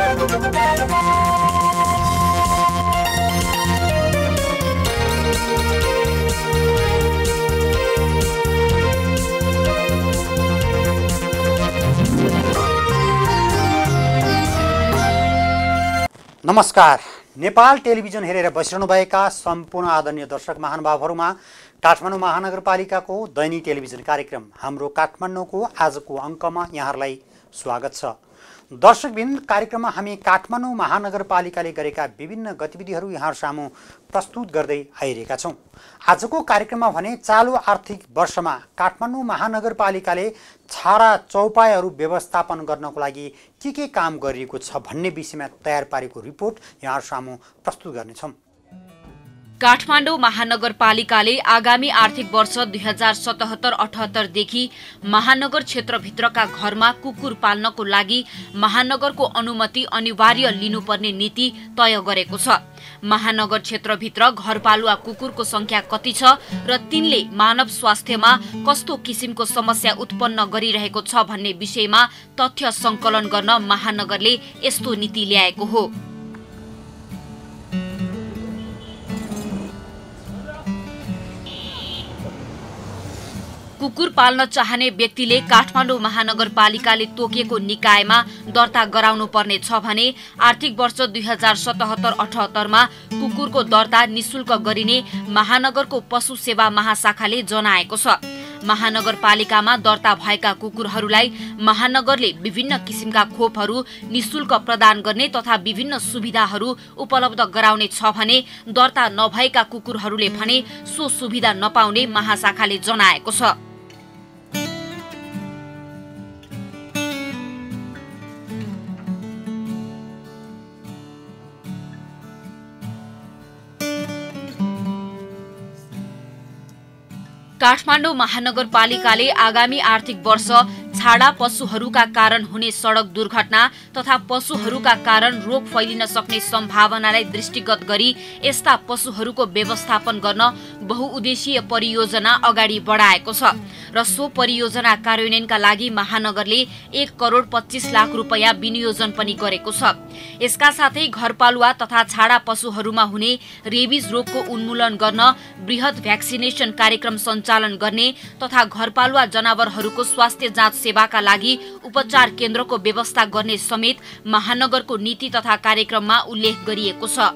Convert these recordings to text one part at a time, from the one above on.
नमस्कार। नेपाल टेलिभिजन हेरेर बसिरहनुभएका सम्पूर्ण आदरणीय दर्शक महानुभावहरूमा काठमाडौँ महानगरपालिकाको दैनिक टेलिभिजन कार्यक्रम हाम्रो काठमाडौँको आजको अङ्कमा यहाँहरूलाई स्वागत छ। दर्शकबिन, कार्यक्रममा हामी काठमाडौँ महानगरपालिकाले गरेका विभिन्न गतिविधिहरू यहाँहरू सामु प्रस्तुत गर्दै आइरहेका छौँ। आजको कार्यक्रममा भने चालु आर्थिक वर्षमा काठमाडौँ महानगरपालिकाले छाडा चौपायाहरू व्यवस्थापन गर्नको लागि के काम गरिएको छ भन्ने विषयमा तयार पारेको रिपोर्ट यहाँहरू सामु प्रस्तुत गर्नेछौँ। काठमाडौँ महानगरपालिकाले आगामी आर्थिक वर्ष 2077-78 देखि महानगर क्षेत्रभित्रका घरमा कुकुर पाल्नको लागि महानगरको अनुमति अनिवार्य लिनुपर्ने नीति तय गरेको छ। महानगर क्षेत्रभित्र घरपालुवा कुकुरको संख्या कति छ र तिनले मानव स्वास्थ्यमा कस्तो किसिमको समस्या उत्पन्न गरिरहेको छ भन्ने विषयमा तथ्य संकलन गर्न महानगरले यस्तो नीति ल्याएको हो। कुकुर पाल्न चाहने व्यक्तिले काठमाडौँ महानगरपालिकाले तोकेको निकायमा दर्ता गराउनु पर्ने छ भने आर्थिक वर्ष 2077-78 मा कुकुरको दर्ता निशुल्क गरिने महानगरको पशु सेवा महाशाखाले जनाएको छ। महानगरपालिकामा दर्ता भएका कुकुरहरूलाई महानगरले विभिन्न किसिमका खोपहरू निशुल्क प्रदान गर्ने तथा विभिन्न सुविधाहरू उपलब्ध गराउने छ भने दर्ता नभएका कुकुरहरूले भने सो सुविधा नपाउने महाशाखाले जनाएको छ। काठमाडौँ महानगरपालिकाले आगामी आर्थिक वर्ष छाडा पशुहरूका कारण हुने सडक दुर्घटना तथा पशुहरूका कारण रोग फैलिन सक्ने सम्भावनालाई दृष्टिगत गरी यस्ता पशुहरूको व्यवस्थापन गर्न बहुउद्देशीय परियोजना अगाडि बढाएको छ र सो परियोजना कार्यान्वयनका लागि महानगरले 1,25 लाख रुपैयाँ विनियोजन पनि गरेको छ। यसका साथै घरपालुवा तथा छाडा पशुहरूमा हुने रेबिज रोगको उन्मूलन गर्न बृहत भ्याक्सिनेसन कार्यक्रम सञ्चालन गर्ने तथा घरपालुवा जनावरहरूको स्वास्थ्य जाँच सेवाका लागि उपचार केन्द्रको व्यवस्था गर्ने समेत महानगरको नीति तथा कार्यक्रममा उल्लेख गरिएको छ।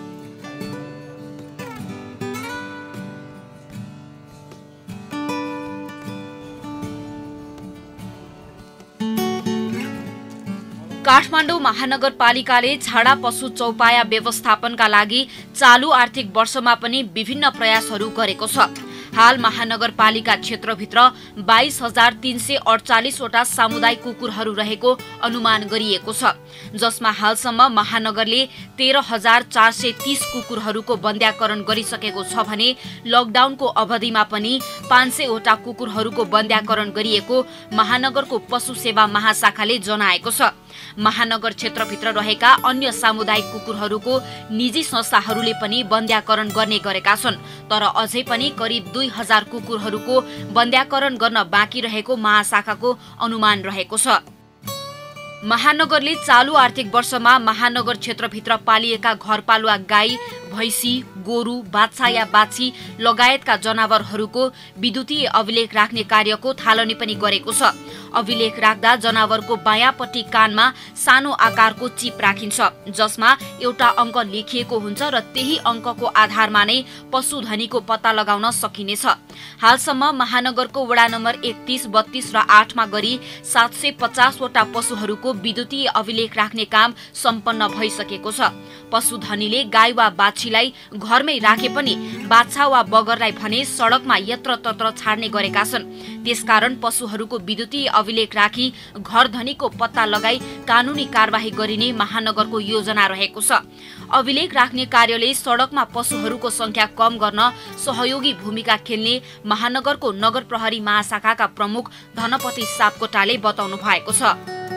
काठमाडौँ महानगरपालिकाले छाडा पशु चौपाया व्यवस्थापनका लागि चालु आर्थिक वर्षमा पनि विभिन्न प्रयासहरू गरेको छ। हाल महानगरपालिका क्षेत्रभित्र 22,348 वटा सामुदायिक कुकुरहरू रहेको अनुमान गरिएको छ, जसमा हालसम्म महानगरले 13,430 कुकुरहरूको बन्द्याकरण गरिसकेको छ भने लकडाउनको अवधिमा पनि 500 वटा कुकुरहरूको बन्द्याकरण गरिएको महानगरको पशु सेवा महाशाखाले जनाएको छ। महानगर क्षेत्रभित्र रहेका अन्य सामुदायिक कुकुरहरूको निजी संस्थाहरूले पनि बन्द्याकरण गर्ने गरेका छन्, तर अझै पनि करिब 2,000 कुकुरहरूको बन्द्याकरण गर्न बाँकी रहेको महाशाखाको अनुमान रहेको छ। महानगरले चालु आर्थिक वर्षमा महानगर क्षेत्रभित्र पालिएका घरपालुवा गाई, भैँसी, गोरु, बाछा या बाछी लगायतका जनावरहरूको विद्युतीय अभिलेख राख्ने कार्यको थालनी पनि गरेको छ। अभिलेख राख्दा जनावरको बायाँपट्टि कानमा सानो आकारको चिप राखिन्छ, जसमा एउटा अङ्क लेखिएको हुन्छ र त्यही अङ्कको आधारमा नै पशुधनीको पत्ता लगाउन सकिनेछ। हालसम्म महानगरको वडा नम्बर 31, 32 र 8 मा गरी 750 वटा पशुहरूको विद्युतीय अभिलेख राख्ने काम सम्पन्न भइसकेको छ। पशुधनीले गाई वा बाछीलाई घरमै राखे पनि बाछा वा बगरलाई भने सडकमा यत्रतत्र छाड्ने गरेका छन्। त्यसकारण पशुहरूको विद्युतीय अभिलेख राखी घरधनीको पत्ता लगाई कानूनी कारबाही गरिने महानगरको योजना रहेको छ। अभिलेख राख्ने कार्यले सडकमा पशुहरूको संख्या कम गर्न सहयोगी भूमिका खेल्ने महानगरको नगर प्रहरी महाशाखाका प्रमुख धनपति सापकोटाले बताउनु भएको छ।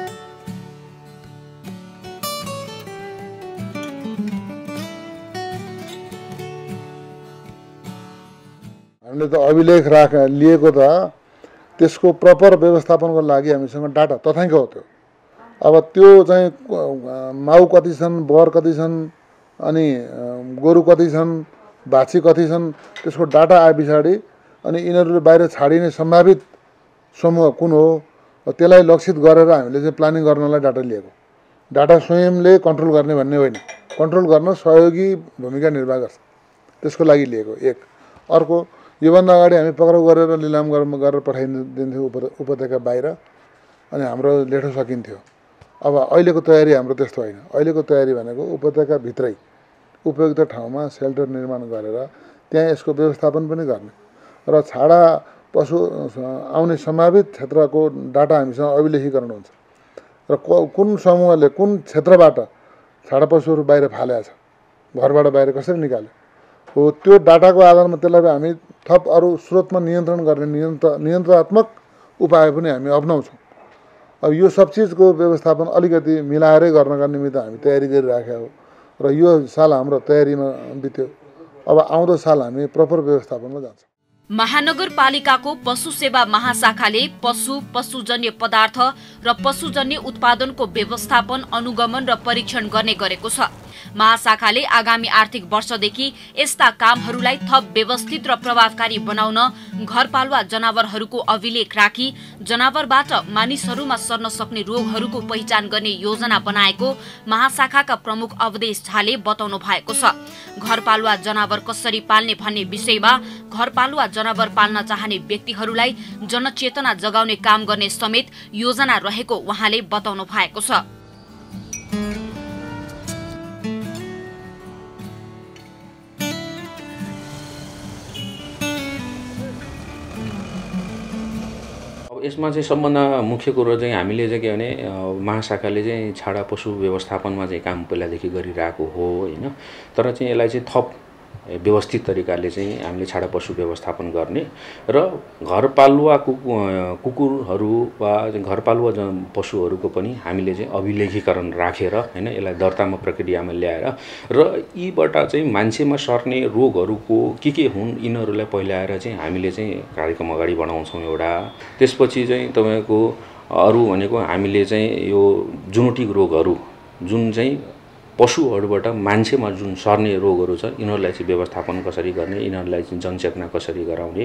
हामीले त अभिलेख लिएको त त्यसको प्रपर व्यवस्थापनको लागि हामीसँग डाटा तथ्याङ्क हो। त्यो अब त्यो चाहिँ माउ कति छन्, बर कति छन्, अनि गोरु कति छन्, बाछी कति छन्, त्यसको डाटा आए पछाडि अनि यिनीहरूले बाहिर छाडिने सम्भावित समूह कुन हो त्यसलाई लक्षित गरेर हामीले चाहिँ प्लानिङ गर्नलाई डाटा लिएको। डाटा स्वयंले कन्ट्रोल गर्ने भन्ने होइन, कन्ट्रोल गर्न सहयोगी भूमिका निर्वाह गर्छ, त्यसको लागि लिएको एक। अर्को, योभन्दा अगाडि हामी पक्राउ गरेर लिलाम गरेर पठाइदिन्थ्यौँ उपत्यका बाहिर, अनि हाम्रो लेठो सकिन्थ्यो। अब अहिलेको तयारी हाम्रो त्यस्तो होइन। अहिलेको तयारी भनेको उपत्यकाभित्रै उपयुक्त ठाउँमा सेल्टर निर्माण गरेर त्यहाँ यसको व्यवस्थापन पनि गर्ने र छाडा पशु आउने सम्भावित क्षेत्रको डाटा हामीसँग अभिलेखीकरण हुन्छ र कुन समूहले कुन क्षेत्रबाट छाडा पशुहरू बाहिर फालेको छ, घरबाट बाहिर कसरी निकाल्यो हो, त्यो डाटाको आधारमा त्यसलाई हामी थप अरू स्रोतमा नियन्त्रण गर्ने नियन्त्रणात्मक उपाय पनि हामी अप्नाउँछौँ। अब यो सब चिजको व्यवस्थापन अलिकति मिलाएरै गर्नका निमित्त हामी तयारी गरिराखेका हो र यो साल हाम्रो तयारीमा बित्यो। अब आउँदो साल हामी प्रपर व्यवस्थापनमा जान्छौँ। महानगरपालिकाको पशु सेवा महाशाखाले पशु, पशुजन्य पदार्थ र पशुजन्य उत्पादनको व्यवस्थापन, अनुगमन र परीक्षण गर्ने गरेको छ। महाशाखाले आगामी आर्थिक वर्षदेखि यस्ता कामहरूलाई थप व्यवस्थित र प्रभावकारी बनाउन घरपालुवा जनावरहरूको अभिलेख राखी जनावरबाट मानिसहरूमा सर्न सक्ने रोगहरूको पहिचान गर्ने योजना बनाएको महाशाखाका प्रमुख अवधेश झाले बताउनु भएको छ। घरपालुवा जनावर कसरी पाल्ने भन्ने विषयमा घरपालुवा जनावर पाल्न चाहने व्यक्तिहरूलाई जनचेतना जगाउने काम गर्ने समेत योजना रहेको उहाँले बताउनु भएको छ। यसमा चाहिँ सबभन्दा मुख्य कुरो चाहिँ हामीले चाहिँ के भने महाशाखाले चाहिँ छाडा पशु व्यवस्थापनमा चाहिँ काम पहिलादेखि गरिरहेको हो होइन, तर चाहिँ यसलाई चाहिँ थप व्यवस्थित तरिकाले चाहिँ हामीले छाडा पशु व्यवस्थापन गर्ने र घरपालुवा कुकुरहरू वा घरपालुवा पशुहरूको पनि हामीले चाहिँ अभिलेखीकरण राखेर होइन यसलाई दर्तामा प्रक्रियामा ल्याएर र यीबाट चाहिँ मान्छेमा सर्ने रोगहरूको के हुन् यिनीहरूलाई पहिलाएर चाहिँ हामीले चाहिँ कार्यक्रम अगाडि बढाउँछौँ एउटा। त्यसपछि चाहिँ तपाईँको अरू भनेको हामीले चाहिँ यो जुनोटिक रोगहरू जुन चाहिँ पशुहरूबाट मान्छेमा जुन सर्ने रोगहरू छ यिनीहरूलाई चाहिँ व्यवस्थापन कसरी गर्ने, यिनीहरूलाई चाहिँ जनचेतना कसरी गराउने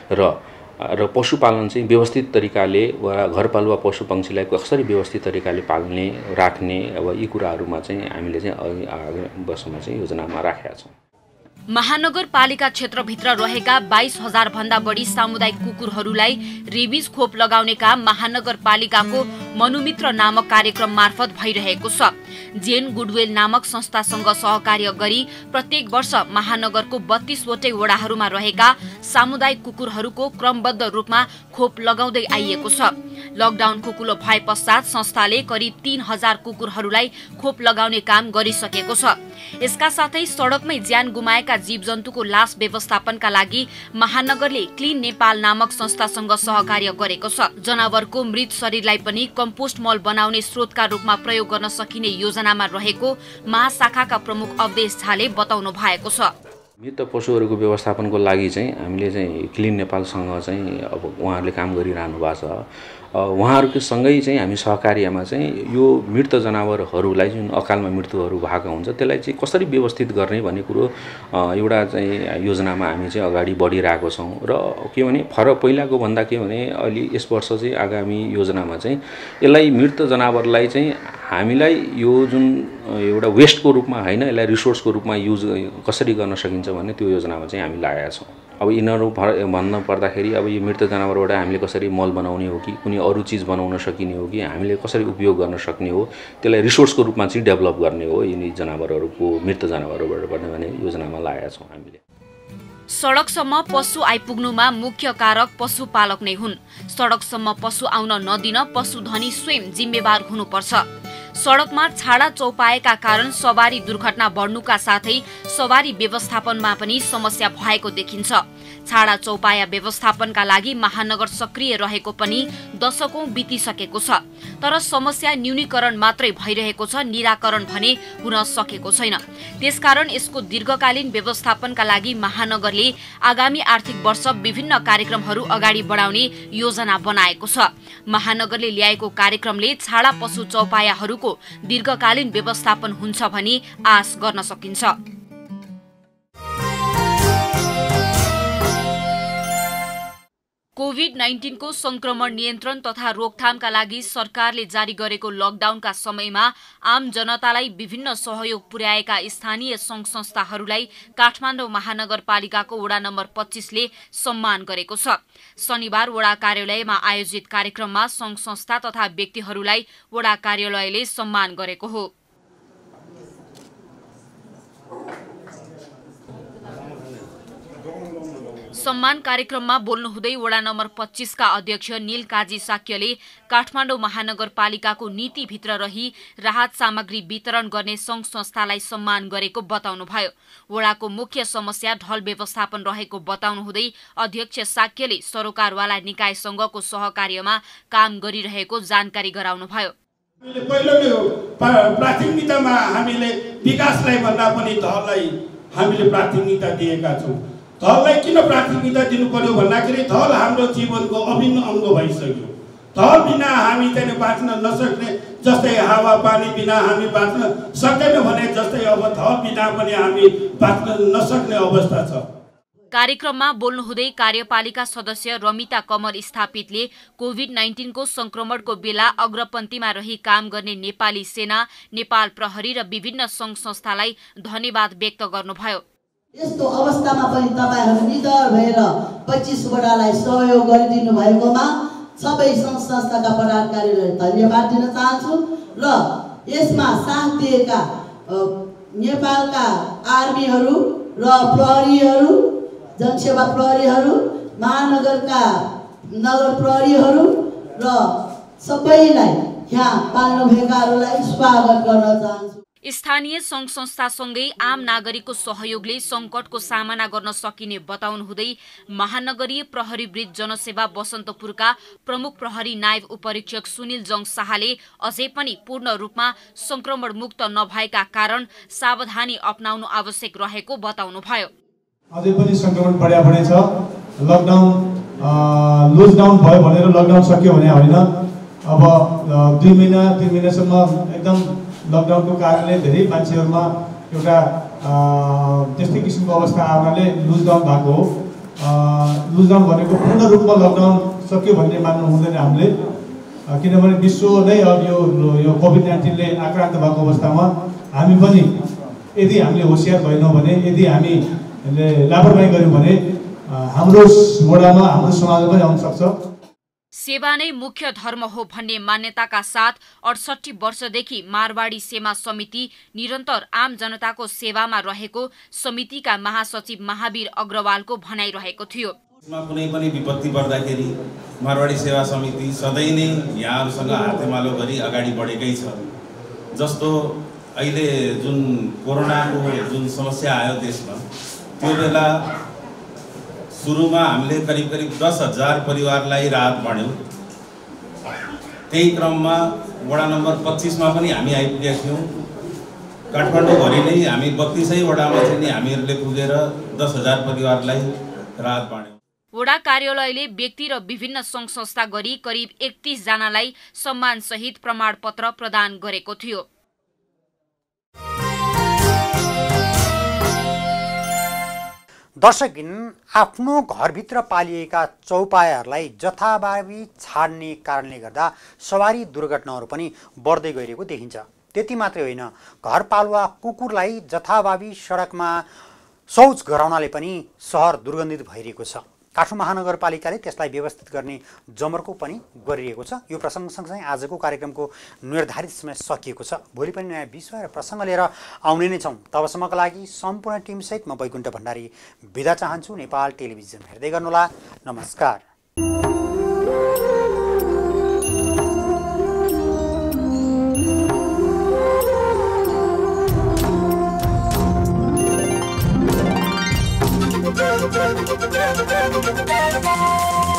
र पशुपालन चाहिँ व्यवस्थित तरिकाले वा घरपालुवा पशु पक्षीलाई कसरी व्यवस्थित तरिकाले पाल्ने राख्ने अब यी कुराहरूमा चाहिँ हामीले चाहिँ अगाडि वर्षमा चाहिँ योजनामा राखेका छौँ। महानगरपालिका क्षेत्रभित्र रहेका 22,000 भन्दा बढी सामुदायिक कुकुरहरूलाई रेबिज खोप लगाउने काम महानगरपालिकाको मनुमित्र नामक कार्यक्रम मार्फत भइरहेको छ। जेन गुडवेल नामक संस्थासँग सहकार्य गरी प्रत्येक वर्ष महानगरको 32 वटै वडाहरूमा रहेका सामुदायिक कुकुरहरूको क्रमबद्ध रूपमा खोप लगाउँदै आइएको छ। लकडाउनको कुलो भए पश्चात संस्थाले करिब 3,000 कुकुरहरूलाई खोप लगाउने काम गरिसकेको छ। यसका साथै सडकमै ज्यान गुमाएका जीवजन्तुको लास व्यवस्थापनका लागि महानगरले क्लिन नेपाल नामक संस्थासँग सहकार्य गरेको छ। जनावरको मृत शरीरलाई पनि कम्पोस्ट मल बनाउने स्रोतका रूपमा प्रयोग गर्न सकिने योजनामा रहेको महाशाखाका प्रमुख अवधेश झाले बताउनु भएको छ। मृत पशुहरूको व्यवस्थापनको लागि चाहिँ हामीले चाहिँ क्लिन नेपालसँग चाहिँ अब उहाँहरूले काम गरिरहनु भएको छ। उहाँहरूको सँगै चाहिँ हामी सहकार्यमा चाहिँ यो मृत जनावरहरूलाई जुन अकालमा मृत्युहरू भएको हुन्छ त्यसलाई चाहिँ कसरी व्यवस्थित गर्ने भन्ने कुरो एउटा चाहिँ योजनामा हामी चाहिँ अगाडि बढिरहेको छौँ। र के भने फरक पहिलाको भन्दा के भने अहिले यस वर्ष चाहिँ आगामी योजनामा चाहिँ यसलाई मृत जनावरलाई चाहिँ हामीलाई यो जुन एउटा वेस्टको रूपमा होइन यसलाई रिसोर्सको रूपमा युज कसरी गर्न सकिन्छ भन्ने त्यो योजनामा चाहिँ हामी लागेका छौँ। अब यिनीहरू भन्न पर्दाखेरि अब यो मृत जनावरबाट हामीले कसरी मल बनाउने हो कि कुनै अरू चिज बनाउन सकिने हो कि हामीले कसरी उपयोग गर्न सक्ने हो त्यसलाई रिसोर्सको रूपमा चाहिँ डेभलप गर्ने हो यिनी जनावरहरूको मृत जनावरबाट भन्ने योजनामा लागेका छौँ हामीले। सडकसम्म पशु आइपुग्नुमा मुख्य कारक पशुपालक नै हुन्। सडकसम्म पशु आउन नदिन पशुधनी स्वयं जिम्मेवार हुनुपर्छ। सडकमा छाडा चौपाएका कारण सवारी दुर्घटना बढ्नुका साथै सवारी व्यवस्थापनमा पनि समस्या भएको देखिन्छ। छाडा चौपाया व्यवस्थापनका लागि महानगर सक्रिय रहेको पनि दशकौं बितिसकेको छ। तर समस्या न्यूनीकरण मात्रै भइरहेको छ, निराकरण भने हुन सकेको छैन। त्यसकारण यसको दीर्घकालीन व्यवस्थापनका लागि महानगरले आगामी आर्थिक वर्ष विभिन्न कार्यक्रमहरू अगाडि बढाउने योजना बनाएको छ। महानगरले ल्याएको कार्यक्रमले छाडा पशु चौपायाहरूको दीर्घकालीन व्यवस्थापन हुन्छ भनी आश गर्न सकिन्छ। कोभिड-19 को संक्रमण नियन्त्रण तथा रोकथामका लागि सरकारले जारी गरेको लकडाउनका समयमा आम जनतालाई विभिन्न सहयोग पुर्याएका स्थानीय संघ संस्थाहरूलाई काठमाडौँ महानगरपालिकाको वडा नम्बर 25 ले सम्मान गरेको छ। शनिबार वडा कार्यालयमा आयोजित कार्यक्रममा संघ संस्था तथा व्यक्तिहरूलाई वडा कार्यालयले सम्मान गरेको हो। सम्मान कार्यक्रममा बोल्नुहुँदै वडा नम्बर 25 का अध्यक्ष नील काजी साक्यले काठमाडौँ महानगरपालिकाको नीतिभित्र रही राहत सामग्री वितरण गर्ने संघ संस्थालाई सम्मान गरेको बताउनुभयो। वडाको मुख्य समस्या ढल व्यवस्थापन रहेको बताउनुहुँदै अध्यक्ष साक्यले सरोकारवाला निकायसँगको सहकार्यमा काम गरिरहेको जानकारी गराउनुभयो। पहिलो प्राथमिकतामा हामीले विकासलाई भन्दा पनि ढललाई हामीले प्राथमिकता दिएका छौँ। ढललाई किन प्राथमिकता दिनु पर्यो भन्दाखेरि ढल हाम्रो जीवनको अभिन्न अंग भइसक्यो। ढल बिना हामी चाहिँ बाँच्न नसक्ने, जस्तै हावा पानी बिना हामी बाँच्न सक्दैन भने जस्तै अब ढल बिना पनि हामी बाँच्न नसक्ने अवस्था छ। कार्यक्रममा बोल्नुहुँदै कार्यपालिका सदस्य रमिता कमल स्थापितले कोभिड-19 को संक्रमणको बेला अग्रपन्थीमा रही काम गर्ने नेपाली सेना, नेपाल प्रहरी र विभिन्न संघ संस्थालाई धन्यवाद व्यक्त गर्नुभयो। यस्तो अवस्थामा पनि तपाईहरु निडर भएर 25 वडालाई सहयोग गरिदिनु भएकोमा सबै संघ संस्थाका पदाधिकारीलाई धन्यवाद दिन चाहन्छु र यसमा साथ दिएका नेपालका आर्मीहरू र प्रहरीहरू, जनसेवा प्रहरीहरू, महानगरका नगर प्रहरीहरू र सबैलाई यहाँ पाल्नुभएकाहरूलाई स्वागत गर्न चाहन्छु। स्थानीय संघ संस्थासँगै आम नागरिकको सहयोगले संकटको सामना गर्न सकिने बताउनुहुँदै महानगरीय प्रहरी वृत्त जनसेवा बसन्तपुरका प्रमुख प्रहरी नायब उपरीक्षक सुनिल जङ शाहले अझै पनि पूर्ण रूपमा संक्रमण मुक्त नभएका कारण सावधानी अपनाउनु आवश्यक रहेको बताउनुभयो। अझै पनि संक्रमण बढ्या छ। लकडाउन लुज डाउन भयो भनेर लकडाउन सकियो भने होइन। अब 2 महिनासम्म एकदम लकडाउनको कारणले धेरै मान्छेहरुमा एउटा त्यस्तै किसिमको अवस्था आउनाले लुज डाउन भएको हो। लुज डाउन भनेको पूर्ण रूपमा लकडाउन सक्यो भन्ने मान्नु हुँदैन हामीले, किनभने विश्व नै अब यो कोभिड-19 ले आक्रान्त भएको अवस्थामा हामी पनि यदि हामीले होशियार भएनौँ भने, यदि हामीले लापरवाही गर्यौँ भने हाम्रो वडामा, हाम्रो समाजमा पनि आउन सक्छ। सेवा नै मुख्य धर्म हो भन्ने मान्यताका साथ 68 वर्षदेखि मारवाडी सेवा समिति निरन्तर आम जनताको सेवामा रहेको समितिका महासचिव महावीर अग्रवालको भनाइरहेको थियो। कुनै पनि विपत्ति पर्दाखेरि मारवाडी सेवा समिति सधैँ नै यहाँहरूसँग हातेमालो गरी अगाडि बढेकै छ। जस्तो अहिले जुन कोरोनाको जुन समस्या आयो देशमा, त्यो बेला सुरुमा हामीले करिब 10,000 परिवारलाई राहत बाँड्यौँ। त्यही क्रममा वडा नम्बर 25 मा पनि हामी आइपुगेका थियौँ। काठमाडौँभरि नै हामी 32 वडामा चाहिँ हामीहरूले पुगेर 10,000 परिवारलाई राहत बाँड्यौँ। वडा कार्यालयले व्यक्ति र विभिन्न संघ संस्था गरी करिब 31 जनालाई सम्मान सहित प्रमाणपत्र प्रदान गरेको थियो। दर्शकबिन, आफ्नो घरभित्र पालिएका चौपायाहरूलाई जथाभावी छाड्ने कारणले गर्दा सवारी दुर्घटनाहरू पनि बढ्दै गइरहेको देखिन्छ। त्यति मात्रै होइन, घरपालुवा कुकुरलाई जथाभावी सडकमा शौच गराउनाले पनि सहर दुर्गन्धित भइरहेको छ। काठमाडौँ महानगरपालिकाले त्यसलाई व्यवस्थित गर्ने जमर्को पनि गरिरहेको छ। यो प्रसङ्ग सँगसँगै आजको कार्यक्रमको निर्धारित समय सकिएको छ। भोलि पनि नयाँ विषय र प्रसङ्ग लिएर आउने नै छौँ। तबसम्मका लागि सम्पूर्ण टिमसहित म वैकुण्ठ भण्डारी बिदा चाहन्छु। नेपाल टेलिभिजन हेर्दै गर्नुहोला। नमस्कार। Thank you.